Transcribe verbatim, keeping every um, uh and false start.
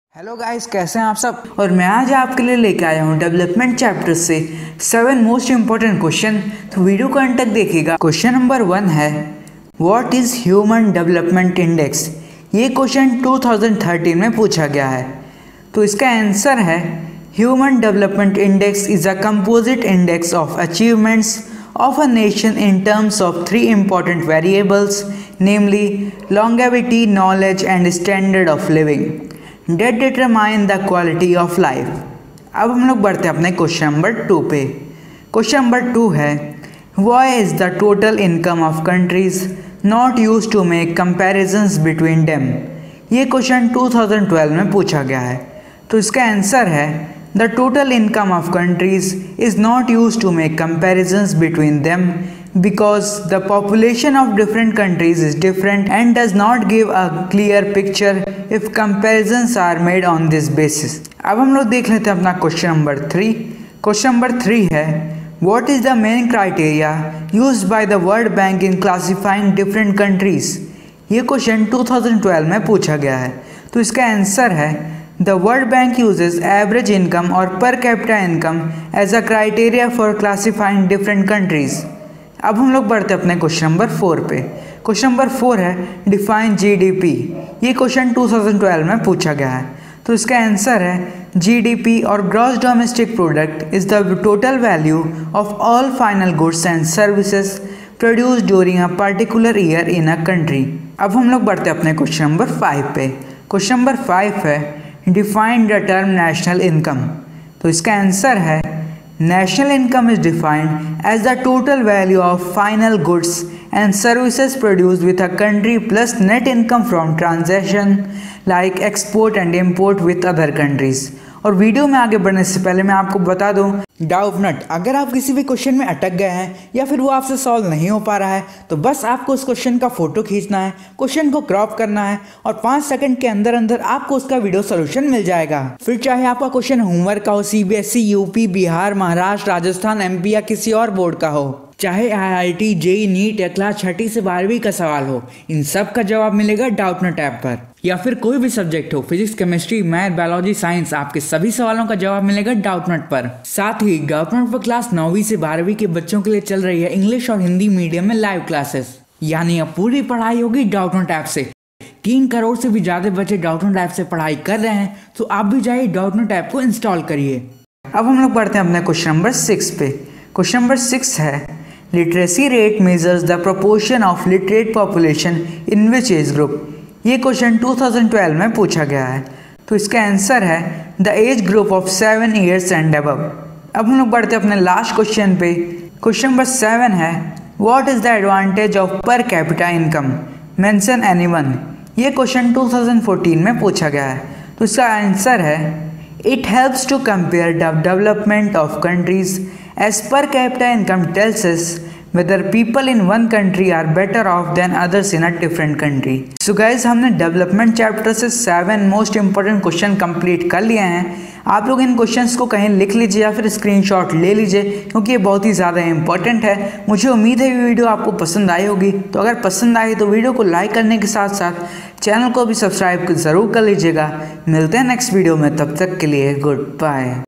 Hello guys, कैसे हैं आप सब। और मैं आज आपके लिए लेके आया हूँ डेवलपमेंट चैप्टर से सेवन मोस्ट इम्पोर्टेंट क्वेश्चन। तो वीडियो को अंत तक देखिएगा। क्वेश्चन नंबर वन है, what is human development index. ये क्वेश्चन टू थाउजेंड थर्टीन में पूछा गया है। तो इसका आंसर है, human development index is a composite index of achievements of a nation in terms of three important variables, namely longevity, knowledge and standard of living that determine the quality of life। अब हम लोग बढ़ते हैं अपने question number two पे। Question number two है, why is the total income of countries not used to make comparisons between them। ये question two thousand twelve में पूछा गया है। तो इसका आंसर है, the total income of countries is not used to make comparisons between them because the population of different countries is different and does not give a clear picture if comparisons are made on this basis। अब हम लोग देख लेते हैं अपना question number three. Question number three है, what is the main criteria used by the World Bank in classifying different countries। ये question two thousand twelve में पूछा गया है। तो इसका आंसर है, The World Bank uses average income or per capita income as a criteria for classifying different countries। अब हम लोग बढ़ते हैं अपने क्वेश्चन नंबर फोर पे। क्वेश्चन नंबर फोर है, डिफाइन जीडीपी। ये क्वेश्चन टू थाउजेंड ट्वेल्व में पूछा गया है। तो इसका आंसर है, जीडीपी और gross domestic product is the total value of all final goods and services produced during a particular year in a country. अब हम लोग बढ़ते हैं अपने क्वेश्चन नंबर फाइव पे। क्वेश्चन नंबर फाइव है, define the term national income. तो इसका आंसर है, national income is defined as the total value of final goods and services produced with a country plus net income from transaction like export and import with other countries. और video में आगे बढ़ने से पहले मैं आपको बता दूं, डाउट नट, अगर आप किसी भी क्वेश्चन में अटक गए हैं या फिर वो आपसे सॉल्व नहीं हो पा रहा है तो बस आपको उस क्वेश्चन का फोटो खींचना है, क्वेश्चन को क्रॉप करना है और पाँच सेकंड के अंदर अंदर आपको उसका वीडियो सोल्यूशन मिल जाएगा। फिर चाहे आपका क्वेश्चन होमवर्क का हो, CBSE, UP, Bihar, Maharashtra, Rajasthan, MP या किसी और बोर्ड का हो, चाहे आईआईटी, जेई, नीट या क्लास छठी से बारहवीं का सवाल हो, इन सब का जवाब मिलेगा डाउट नट ऐप पर। या फिर कोई भी सब्जेक्ट हो, physics, chemistry, math, biology, science, आपके सभी सवालों का जवाब मिलेगा डाउट नट पर। साथ ही डाउट नट पर क्लास नौवीं से बारहवीं के बच्चों के लिए चल रही है इंग्लिश और हिंदी मीडियम में लाइव क्लासेस, यानी अब पूरी पढ़ाई होगी डाउट नट ऐप से। तीन करोड़ से भी ज्यादा बच्चे डाउट नट ऐप से पढ़ाई कर रहे हैं, तो आप भी जाइए डाउट नट ऐप को इंस्टॉल करिए। अब हम लोग बढ़ते हैं अपने क्वेश्चन नंबर सिक्स पे। क्वेश्चन नंबर सिक्स है, literacy rate measures the proportion of literate population in which age group. ये क्वेश्चन टू थाउजेंड ट्वेल्व में पूछा गया है। तो इसका आंसर है, the age group of seven years and above. अब हम लोग बढ़ते हैं अपने लास्ट क्वेश्चन पे। क्वेश्चन नंबर सेवन है, what is the advantage of per capita income, mention anyone. ये क्वेश्चन टू थाउजेंड फोर्टीन में पूछा गया है। तो इसका आंसर है, it helps to compare the development of countries as per capita income tells us whether people in one country are better off than others in a different country। So guys, हमने development chapter से seven most important question complete कर लिए हैं। आप लोग इन questions को कहीं लिख लीजिए या फिर स्क्रीनशॉट ले लीजिए, क्योंकि ये बहुत ही ज़्यादा इंपॉर्टेंट है। मुझे उम्मीद है ये वीडियो आपको पसंद आई होगी। तो अगर पसंद आई तो वीडियो को लाइक करने के साथ साथ चैनल को भी सब्सक्राइब ज़रूर कर लीजिएगा। मिलते हैं नेक्स्ट वीडियो में, तब तक के लिए गुड बाय।